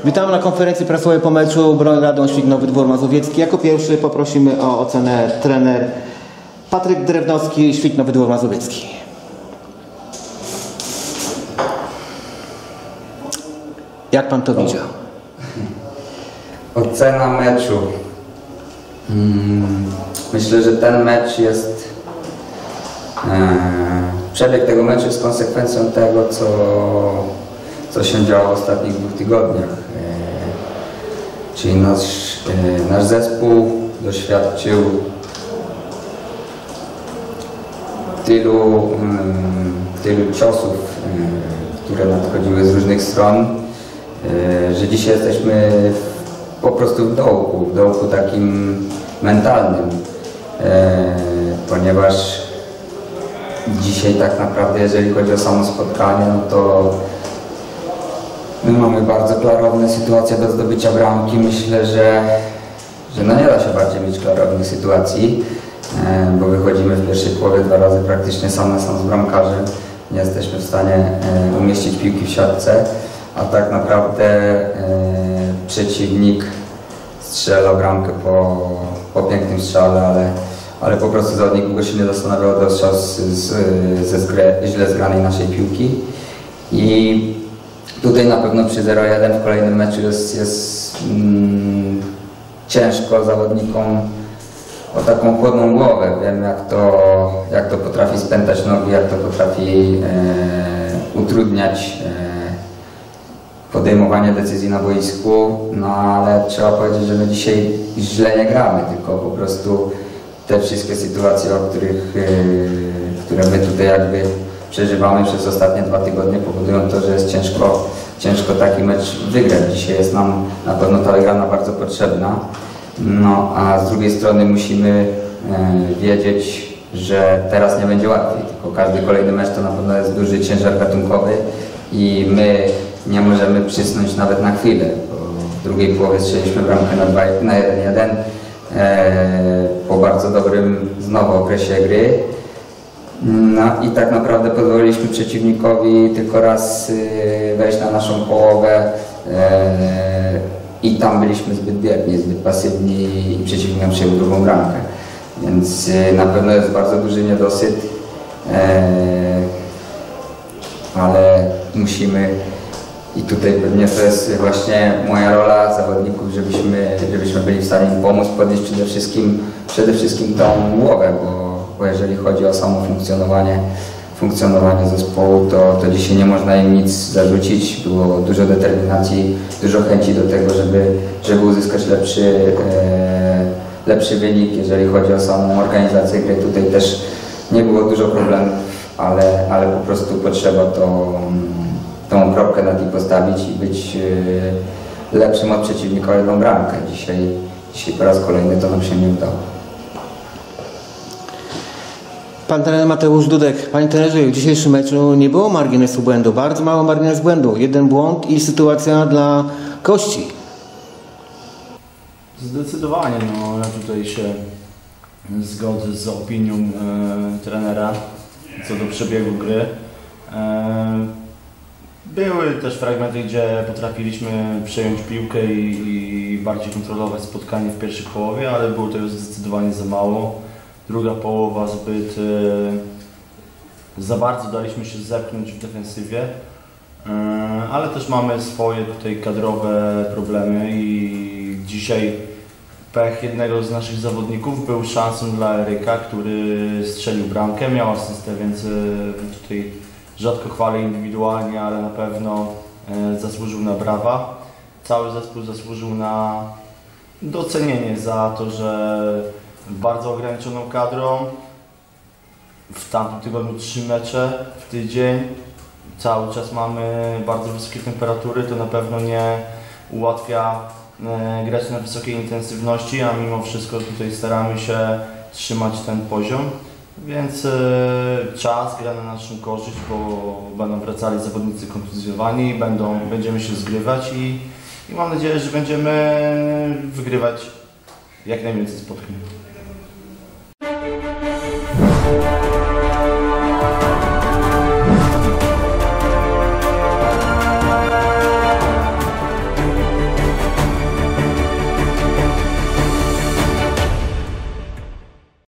Witamy na konferencji prasowej po meczu Broń Radom Świdnowy Dwór Mazowiecki. Jako pierwszy poprosimy o ocenę trener Patryk Drewnowski, Świdnowy Dwór Mazowiecki. Jak pan to widział? Ocena meczu. Myślę, że ten mecz jest... Przebieg tego meczu jest konsekwencją tego, co się działo w ostatnich 2 tygodniach. Czyli nasz zespół doświadczył tylu ciosów, które nadchodziły z różnych stron, że dzisiaj jesteśmy po prostu w dołku takim mentalnym, ponieważ dzisiaj tak naprawdę, jeżeli chodzi o samo spotkanie, no to my mamy bardzo klarowne sytuacje do zdobycia bramki. Myślę, że no nie da się bardziej mieć klarownych sytuacji, bo wychodzimy w pierwszej połowie 2 razy praktycznie sam na sam z bramkarzem. Nie jesteśmy w stanie umieścić piłki w siatce, a tak naprawdę przeciwnik strzelał bramkę po pięknym strzale, ale po prostu zawodnik długo się nie zastanawiał, oddał strzał ze źle zgranej naszej piłki. I tutaj na pewno przy 0-1 w kolejnym meczu jest ciężko zawodnikom o taką chłodną głowę. Wiem, jak to potrafi spętać nogi, jak to potrafi utrudniać podejmowanie decyzji na boisku, no ale trzeba powiedzieć, że my dzisiaj źle nie gramy, tylko po prostu te wszystkie sytuacje, które my tutaj jakby przeżywamy przez ostatnie 2 tygodnie, powodują to, że jest ciężko taki mecz wygrać. Dzisiaj jest nam na pewno ta wygrana bardzo potrzebna, no a z drugiej strony musimy wiedzieć, że teraz nie będzie łatwiej, tylko każdy kolejny mecz to na pewno jest duży ciężar gatunkowy i my nie możemy przysnąć nawet na chwilę, bo w drugiej połowie strzeliśmy bramkę na 1-1 po bardzo dobrym znowu okresie gry. No i tak naprawdę pozwoliliśmy przeciwnikowi tylko raz wejść na naszą połowę i tam byliśmy zbyt bierni, zbyt pasywni i przeciwnik nam przyjął drugą bramkę. Więc na pewno jest bardzo duży niedosyt, ale musimy, i tutaj pewnie to jest właśnie moja rola zawodników, żebyśmy byli w stanie im pomóc, podnieść przede wszystkim tą głowę, bo jeżeli chodzi o samo funkcjonowanie zespołu, to dzisiaj nie można im nic zarzucić. Było dużo determinacji, dużo chęci do tego, żeby uzyskać lepszy wynik. Jeżeli chodzi o samą organizację gry, tutaj też nie było dużo problemów, ale po prostu potrzeba tą kropkę na i postawić i być lepszym od przeciwnika o 1 bramkę. Dzisiaj po raz kolejny to nam się nie udało. Pan trener Mateusz Dudek. Panie trenerze, w dzisiejszym meczu nie było marginesu błędu, bardzo mało margines błędu. 1 błąd i sytuacja dla gości. Zdecydowanie, no ja tutaj się zgodzę z opinią trenera co do przebiegu gry. Były też fragmenty, gdzie potrafiliśmy przejąć piłkę i bardziej kontrolować spotkanie w pierwszej połowie, ale było tego zdecydowanie za mało. Druga połowa za bardzo daliśmy się zepchnąć w defensywie, ale też mamy swoje tutaj kadrowe problemy i dzisiaj pech jednego z naszych zawodników był szansą dla Eryka, który strzelił bramkę, miał asystę, więc tutaj rzadko chwalę indywidualnie, ale na pewno zasłużył na brawa. Cały zespół zasłużył na docenienie za to, że bardzo ograniczoną kadrą, w tamtym tygodniu 3 mecze w tydzień, cały czas mamy bardzo wysokie temperatury, to na pewno nie ułatwia grać na wysokiej intensywności, a mimo wszystko tutaj staramy się trzymać ten poziom. Więc czas gra na naszą korzyść, bo będą wracali zawodnicy kontuzjowani, będziemy się zgrywać i mam nadzieję, że będziemy wygrywać jak najwięcej spotkań.